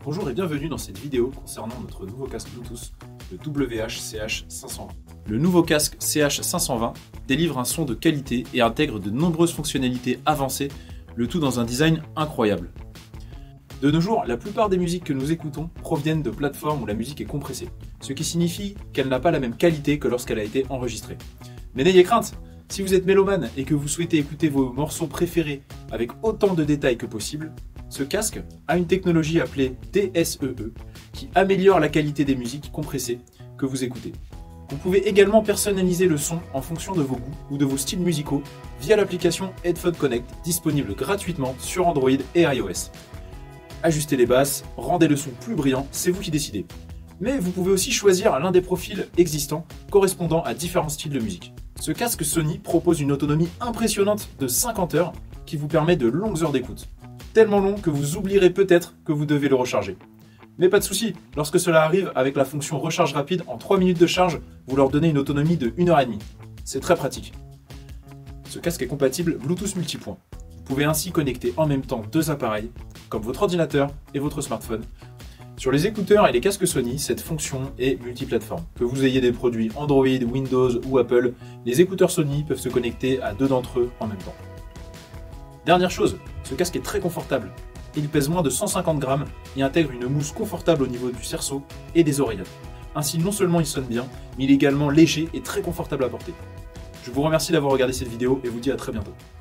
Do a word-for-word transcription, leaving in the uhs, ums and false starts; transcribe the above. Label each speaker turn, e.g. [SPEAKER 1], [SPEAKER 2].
[SPEAKER 1] Bonjour et bienvenue dans cette vidéo concernant notre nouveau casque Bluetooth, le W H C H cinq cent vingt. Le nouveau casque C H cinq cent vingt délivre un son de qualité et intègre de nombreuses fonctionnalités avancées, le tout dans un design incroyable. De nos jours, la plupart des musiques que nous écoutons proviennent de plateformes où la musique est compressée, ce qui signifie qu'elle n'a pas la même qualité que lorsqu'elle a été enregistrée. Mais n'ayez crainte, si vous êtes mélomane et que vous souhaitez écouter vos morceaux préférés avec autant de détails que possible, ce casque a une technologie appelée D S E E qui améliore la qualité des musiques compressées que vous écoutez. Vous pouvez également personnaliser le son en fonction de vos goûts ou de vos styles musicaux via l'application Headphone Connect disponible gratuitement sur Android et iOS. Ajustez les basses, rendez le son plus brillant, c'est vous qui décidez. Mais vous pouvez aussi choisir l'un des profils existants correspondant à différents styles de musique. Ce casque Sony propose une autonomie impressionnante de cinquante heures qui vous permet de longues heures d'écoute. Tellement long que vous oublierez peut-être que vous devez le recharger. Mais pas de souci, lorsque cela arrive avec la fonction recharge rapide, en trois minutes de charge, vous leur donnez une autonomie de une heure trente. C'est très pratique. Ce casque est compatible Bluetooth multipoint. Vous pouvez ainsi connecter en même temps deux appareils, comme votre ordinateur et votre smartphone. Sur les écouteurs et les casques Sony, cette fonction est multiplateforme. Que vous ayez des produits Android, Windows ou Apple, les écouteurs Sony peuvent se connecter à deux d'entre eux en même temps. Dernière chose, ce casque est très confortable. Il pèse moins de cent cinquante grammes et intègre une mousse confortable au niveau du cerceau et des oreillettes. Ainsi, non seulement il sonne bien, mais il est également léger et très confortable à porter. Je vous remercie d'avoir regardé cette vidéo et vous dis à très bientôt.